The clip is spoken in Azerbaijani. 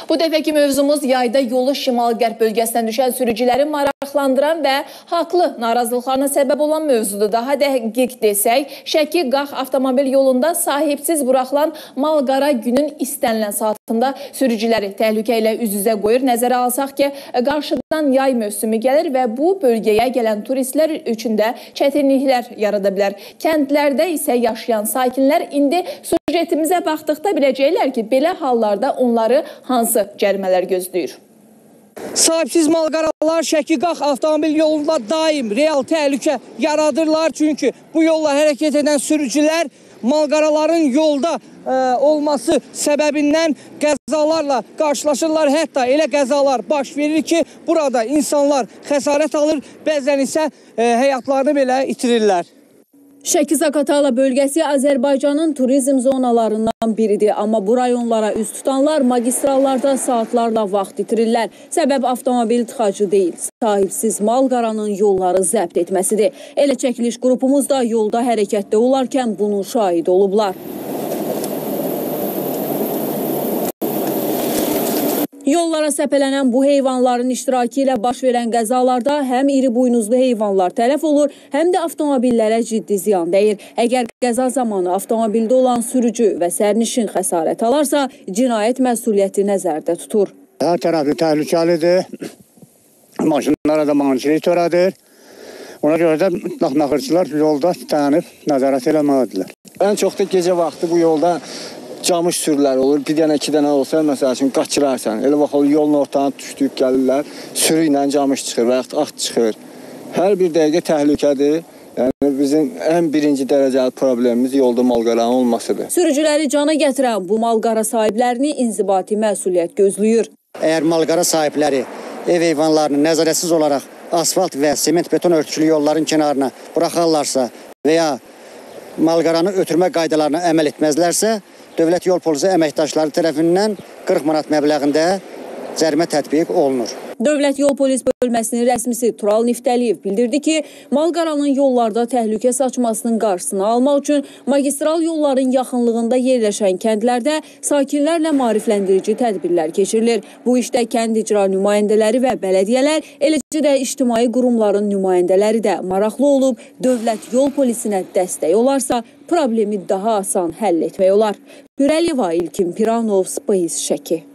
Bu dəfəki mövzumuz yayda yolu şimal-qərb bölgəsindən düşən sürücüləri maraqlandıran və haqlı narazılıqlarına səbəb olan mövzudur. Daha dəqiq desək, Şəki-Qax avtomobil yolunda sahibsiz buraxılan mal-qara günün istənilən saatında sürücüləri təhlükə ilə üz-üzə qoyur. Nəzərə alsaq ki, qarşıdan yay mövsümü gəlir və bu bölgəyə gələn turistlər üçün də çətinliklər yarada bilər. Kəndlərdə isə yaşayan sakinlər indi süjetimizə baxdıqda biləcəklər ki, belə hallarda onları hansı cərimələr gözləyir? Sahibsiz malqaralar Şəki-Qax avtomobil yolunda daim real təhlükə yaradırlar. Çünki bu yolla hərəkət edən sürücülər malqaraların yolda olması səbəbindən qəzalarla qarşılaşırlar. Hətta elə qəzalar baş verir ki, burada insanlar xəsarət alır, bəzən isə həyatlarını belə itirirlər. Şəki-Zaqatala bölgəsi Azərbaycanın turizm zonalarından biridir. Amma bu rayonlara üz tutanlar magistrallarda saatlarla vaxt itirirlər. Səbəb avtomobil tıxacı deyil, sahibsiz mal-qaranın yolları zəbt etməsidir. Elə çəkiliş qrupumuz da yolda hərəkətdə olarkən bunun şahidi olublar. Yollara səpələnən bu heyvanların iştirakı ilə baş verən qəzalarda həm iri buynuzlu heyvanlar tələf olur, həm də avtomobillərə ciddi ziyan dəyir. Əgər qəza zamanı avtomobildə olan sürücü və sərnişin xəsarət alarsa, cinayət məsuliyyəti nəzərdə tutur. Hər tərəfli təhlükəlidir, maşınlara da mancınıq törədir. Ona görə də naxırçılar yolda dayanıb nəzarət eləməlidirlər. Ən çox da gecə vaxtı bu yolda camış sürülər olur. Bir dənə, iki dənə olsa, məsəl üçün, qaçırarsan. Elə vaxt yolun ortağına düşdük, gəlirlər, sürü ilə camış çıxır və yaxud at çıxır. Hər bir dəqiqə təhlükədir. Yəni, bizim ən birinci dərəcəli problemimiz yolda malqaranın olmasıdır. Sürücüləri cana gətirən bu malqara sahiblərini inzibati məsuliyyət gözləyir. Əgər malqara sahibləri ev heyvanlarını nəzarətsiz olaraq asfalt və sement beton örtüklü yolların kənarına buraxarlarsa və ya malqaranı ötürmə qaydalarına əməl etməzlərsə, Dövlət Yol Polisi əməkdaşları tərəfindən 40 manat məbləğində cərimə tətbiq olunur. Dövlət Yol Polis bölməsinin rəsmisi Tural Niftəliyev bildirdi ki, malqaranın yollarda təhlükə saçmasının qarşısını almaq üçün magistral yolların yaxınlığında yerləşən kəndlərdə sakinlərlə maarifləndirici tədbirlər keçirilir. Bu işdə kənd icra nümayəndələri və bələdiyyələr, eləcə də ictimai qurumların nümayəndələri də maraqlı olub, Dövlət Yol Polisinə dəstək olarsa, problemi daha asan həll etmək olar. Hürəliyeva, İlkin Piranov, Space, Şəki.